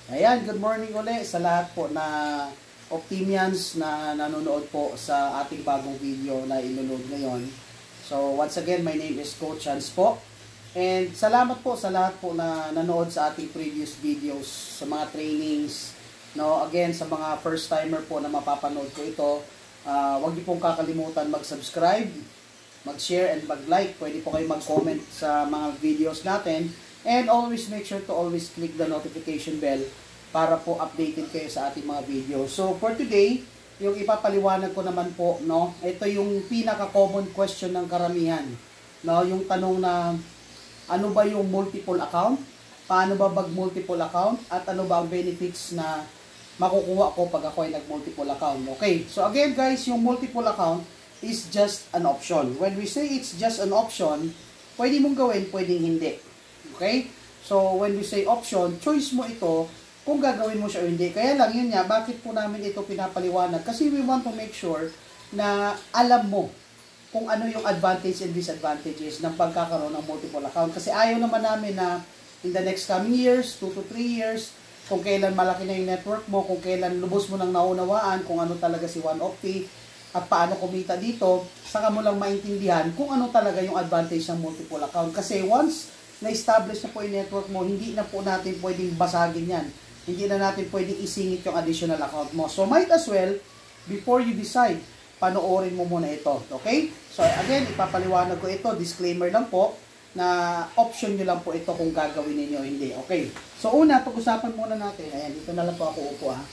Ayan, good morning ulit sa lahat po na Optimians na nanonood po sa ating bagong video na ilulog ngayon. So, once again, my name is Coach Hanz po. And salamat po sa lahat po na nanood sa ating previous videos, sa mga trainings. No, again, sa mga first timer po na mapapanood ko ito, huwag niyo pong kakalimutan mag-subscribe, mag-share and mag-like. Pwede po kayo mag-comment sa mga videos natin. And always make sure to always click the notification bell para po updated kayo sa ating mga video. So for today, yung ipapaliwanag ko naman po, no, ito yung pinaka-common question ng karamihan. No, yung tanong na ano ba yung multiple account? Paano ba mag-multiple account? At ano ba ang benefits na makukuha ko pag ako ay nag-multiple account? Okay, so again guys, yung multiple account is just an option. When we say it's just an option, pwede mong gawin, pwedeng hindi. Okay? So, when we say option, choice mo ito kung gagawin mo siya o hindi. Kaya lang, yun nga, bakit po namin ito pinapaliwanag? Kasi we want to make sure na alam mo kung ano yung advantage and disadvantages ng pagkakaroon ng multiple account. Kasi ayaw naman namin na in the next coming years, 2 to 3 years, kung kailan malaki na yung network mo, kung kailan lubos mo nang naunawaan kung ano talaga si One Opti at paano kumita dito, saka mo lang maintindihan kung ano talaga yung advantage ng multiple account. Kasi once na-establish na po yung network mo, hindi na po natin pwedeng basagin yan. Hindi na natin pwedeng isingit yung additional account mo. So, might as well, before you decide, panoorin mo muna ito. Okay? So, again, ipapaliwanag ko ito. Disclaimer lang po, na option nyo lang po ito kung gagawin ninyo o hindi. Okay? So, una, pag-usapan muna natin. Ayan, dito na lang po ako upo, ha?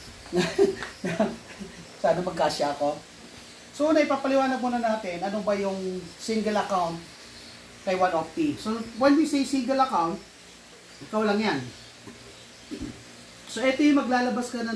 Sana magkasya ako. So, una, ipapaliwanag muna natin, ano ba yung single account kay One Opti. So, when we say single account, ikaw lang yan. So, ito yung maglalabas ka ng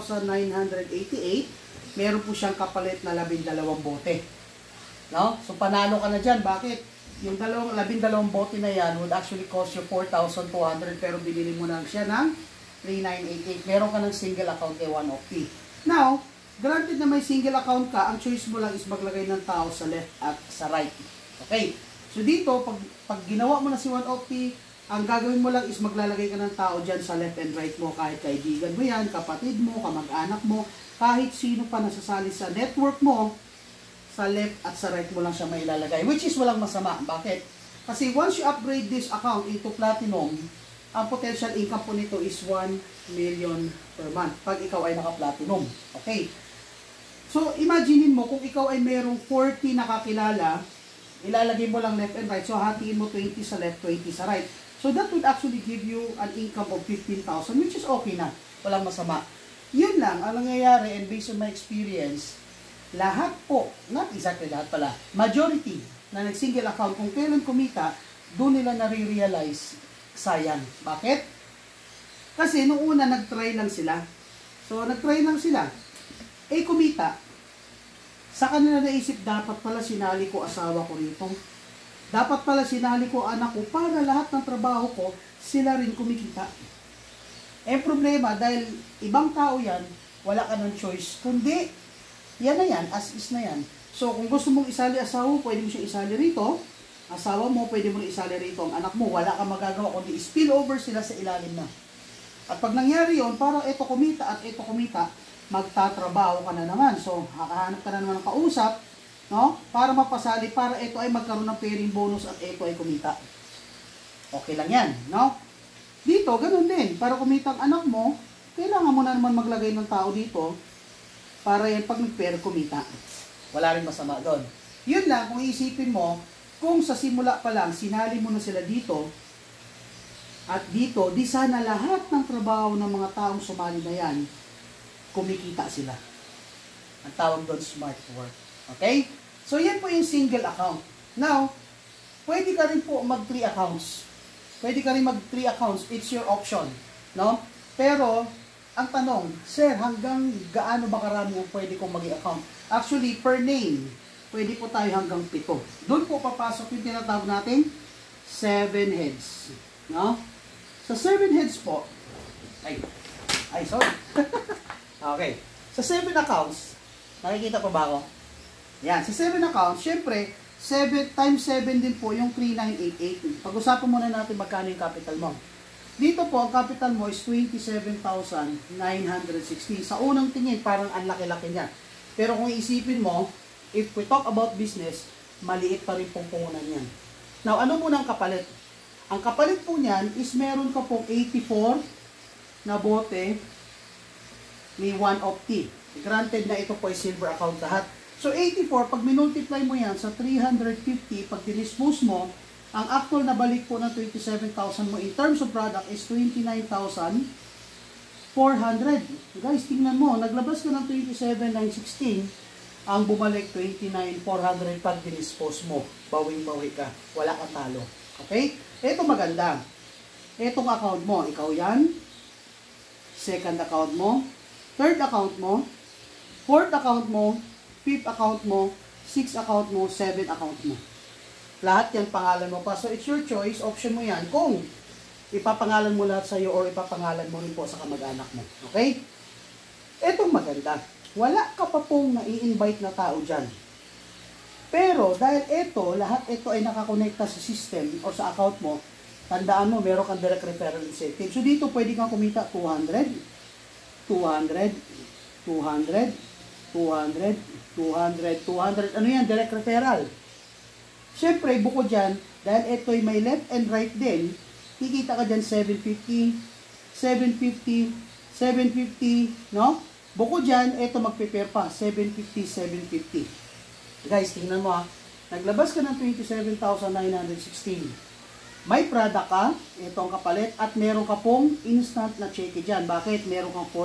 3,988. Meron po siyang kapalit na 12 bote. No? So, panalo ka na dyan. Bakit? Yung 12 bote na yan would actually cost you 4,200 pero binili mo na siya ng 3,988. Meron ka ng single account kay One Opti. Now, granted na may single account ka, ang choice mo lang is maglagay ng tao sa left at sa right. Okay? So dito, pag ginawa mo na si One Opti, ang gagawin mo lang is maglalagay ka ng tao dyan sa left and right mo. Kahit kaibigan mo yan, kapatid mo, kamag-anak mo, kahit sino pa nasasali sa network mo, sa left at sa right mo lang siya mailalagay. Which is walang masama. Bakit? Kasi once you upgrade this account into platinum, ang potential income po nito is 1 million per month pag ikaw ay naka-platinum. Okay? So, imaginein mo kung ikaw ay merong 40 nakakilala, ilalagay mo lang left and right. So, hatiin mo 20 sa left, 20 sa right. So, that would actually give you an income of 15,000, which is okay na. Walang masama. Yun lang, ang nangyayari, and based on my experience, lahat po, not exactly lahat pala, majority na nag-single account, kung kailan kumita, doon nila nare-realize, sayang. Bakit? Kasi, nung una, nag-try lang sila. So, nag-try lang sila. Eh, kumita. Sa kanila naisip, dapat pala sinali ko asawa ko rito. Dapat pala sinali ko anak ko para lahat ng trabaho ko, sila rin kumikita. Eh problema, dahil ibang tao yan, wala ka ng choice. Kundi, yan na yan, as is na yan. So kung gusto mong isali asawa mo, pwede mo siya isali rito. Asawa mo, pwede mo isali rito. Ang anak mo, wala kang magagawa, kundi spill over sila sa ilalim na. At pag nangyari yon, parang ito kumita at ito kumita, magtatrabaho ka na naman. So, hakahanap ka na naman ng kausap, no? Para mapasali, para ito ay magkaroon ng pairing bonus at ito ay kumita. Okay lang yan, no? Dito, ganun din. Para kumita ang anak mo, kailangan mo na naman maglagay ng tao dito para yan pag nag-pair kumita. Wala rin masama doon. Yun lang, kung iisipin mo, kung sa simula pa lang, sinali mo na sila dito, at dito, di sana lahat ng trabaho ng mga taong sumali na yan, kumikita sila. Ang tawag doon, smart work. Okay? So, yan po yung single account. Now, pwede ka rin po mag-3 accounts. Pwede ka rin mag-3 accounts. It's your option. No? Pero, ang tanong, sir, hanggang gaano ba karami ang pwede kong mag-account? Actually, per name, pwede po tayo hanggang 7. Doon po papasok yung tinatawag natin 7 heads. No? Sa 7 heads po, sorry. Okay. Sa 7 accounts, nakikita pa ba ako? Yan. Sa 7 accounts, syempre, 7 times 7 din po yung 3,988. Pag-usapan muna natin magkano yung capital mo. Dito po, ang capital mo is 27,916. Sa unang tingin, parang ang laki-laki niya. Pero kung isipin mo, if we talk about business, maliit pa rin pong puhunan yan. Now, ano muna ang kapalit? Ang kapalit po niyan is meron ka pong 84 na bote ni One Opti. Granted na ito po ay silver account lahat. So, 84, pag minultiply mo yan sa 350, pag dinispose mo, ang actual na balik po ng 27,000 mo in terms of product is 29,400. Guys, tingnan mo, naglabas ka ng 27,916, ang bumalik 29,400 pag dinispose mo. Bawing-bawi ka. Wala kang talo. Okay? Ito maganda. Itong account mo, ikaw yan. Second account mo. Third account mo. Fourth account mo. Fifth account mo. Sixth account mo. Seventh account mo. Lahat yan pangalan mo pa. So, it's your choice. Option mo yan. Kung ipapangalan mo lahat sa'yo or ipapangalan mo rin po sa kamag-anak mo. Okay? Etong maganda. Wala ka pa pong nai-invite na tao dyan. Pero, dahil lahat ito ay nakakonekta sa system or sa account mo, tandaan mo, meron kang direct referral incentive. So, dito pwede kang kumita 200, 200, 200, 200, 200, 200. Ano yan? Direct referral. Siyempre, bukod dyan, dahil ito'y may left and right din, kikita ka dyan 750, 750, 750, no? Bukod dyan, ito magprepare pa, 750, 750. Guys, tingnan mo ha. Naglabas ka ng 27,916. May product ka, ito ang kapalit, at meron ka pong instant na cheque dyan. Bakit? Meron kang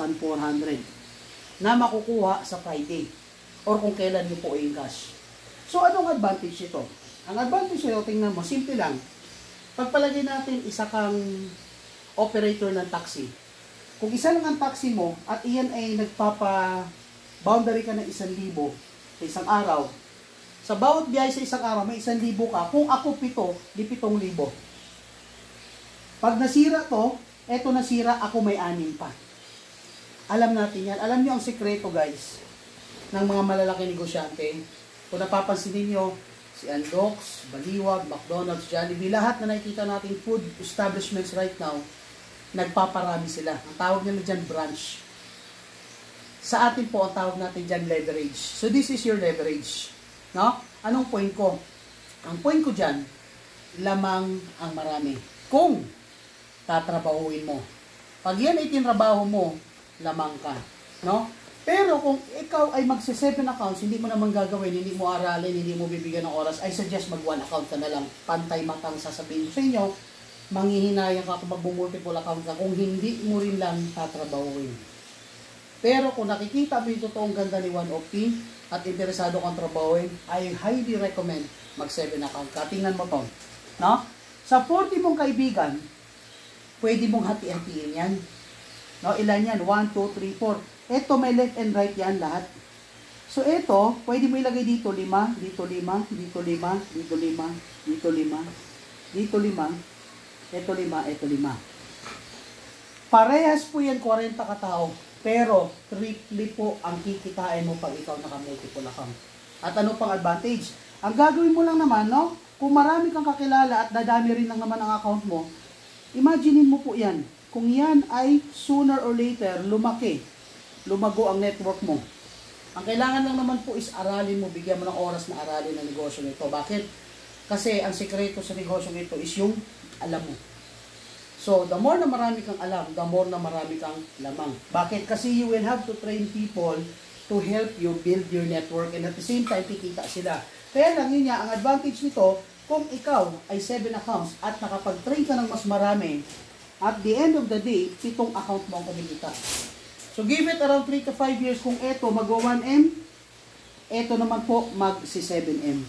4,400 na makukuha sa Friday or kung kailan nyo po in cash. So, anong advantage ito? Ang advantage ito, tingnan mo, simple lang. Pagpalagay natin, isa kang operator ng taxi. Kung isa lang ang taxi mo, at iyan ay nagpapa-boundary ka ng 1,000 sa isang araw, sa bawat biyahe sa isang araw, may 1,000 ka. Kung ako 7, di 7,000. Pag nasira to, eto nasira, ako may 6 pa. Alam natin yan. Alam niyo ang sekreto, guys, ng mga malalaking negosyante. Kung napapansin niyo, si Andox, Baliwag, McDonald's, Jollibee, lahat na nakikita nating food establishments right now, nagpaparami sila. Ang tawag nila dyan, branch. Sa atin po, ang tawag natin dyan, leverage. So, this is your leverage. No? Anong point ko? Ang point ko dyan, lamang ang marami. Kung tatrabahuin mo. Pag yan ay tinrabaho mo, lamang ka. No? Pero kung ikaw ay magsi-7 accounts, hindi mo naman gagawin, hindi mo aralin, hindi mo bibigyan ng oras, I suggest mag-1 account ka na lang. Pantay matang sasabihin ko sa inyo, manghihinayang ka kung mag-multiple account ka kung hindi mo rin lang tatrabahuin. Pero kung nakikita mo yung totoong ganda ni One Opti at interesado kang trabahuin, I highly recommend mag-7 account ka. Tingnan mo to. No? Sa 40 mong kaibigan, pwede mong hati-hatiin yan. No? Ilan yan? 1, 2, 3, 4. Ito may left and right yan lahat. So ito, pwede mo ilagay dito 5, dito 5, dito 5, dito 5, dito 5, dito 5, ito 5, ito 5. Parehas po yan 40 katao, pero triple po ang kikitain mo pag ikaw naka-multiple account. At ano pang advantage? Ang gagawin mo lang naman, no? Kung marami kang kakilala at dadami rin lang naman ang account mo, imaginein mo po yan. Kung yan ay sooner or later lumago ang network mo. Ang kailangan lang naman po is aralin mo, bigyan mo ng oras na aralin ang negosyo nito. Bakit? Kasi ang sekreto sa negosyo nito is yung alam mo. So, the more na marami kang alam, the more na marami kang lamang. Bakit? Kasi you will have to train people to help you build your network and at the same time, kikita sila. Kaya lang yun nga, ang advantage nito, kung ikaw ay 7 accounts at nakapag-train ka ng mas marami, at the end of the day, 7 account mo ang kumikita. So, give it around 3 to 5 years. Kung ito magwa 1M, ito naman po mag-7M.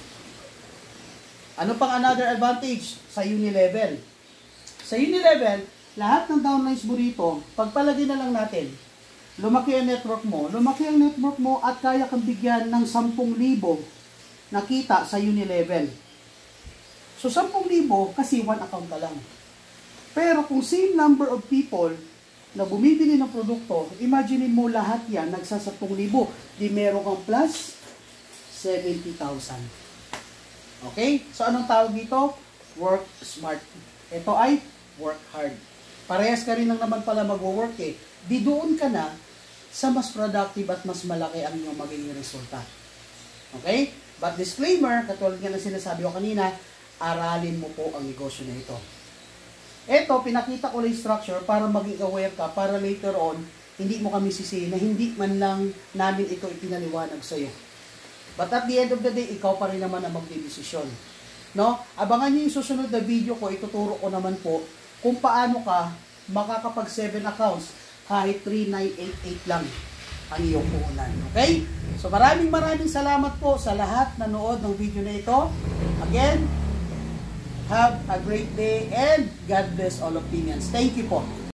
Ano pang another advantage? Sa Unilevel. Sa Unilevel, lahat ng downlines mo rito, pagpalagay na lang natin, lumaki ang network mo at kaya kang bigyan ng 10,000 na kita sa Unilevel. So, 10,000 kasi 1 account ka lang. Pero kung same number of people na bumibili ng produkto, imagine mo lahat yan, nagsa 10,000. Di meron kang plus 70,000. Okay? So, anong tawag dito? Work smart. Ito ay work hard. Parehas ka rin lang naman pala mag-work eh. Di doon ka na sa mas productive at mas malaki ang iyong magiging resulta. Okay? But disclaimer, katulad nga na sinasabi ko kanina, aralin mo po ang negosyo na ito. Ito, pinakita ko lang yung structure para maging aware ka, para later on, hindi mo kami sisihin na hindi man lang namin ito ipinaliwanag sa'yo. But at the end of the day, ikaw pa rin naman ang magdedesisyon. No? Abangan nyo yung susunod na video ko, ituturo ko naman po kung paano ka makakapag 7 accounts kahit 3,988 lang ang iyong puhunan. Okay? So maraming salamat po sa lahat na nanood ng video na ito. Again, have a great day and God bless all opinions. Thank you po.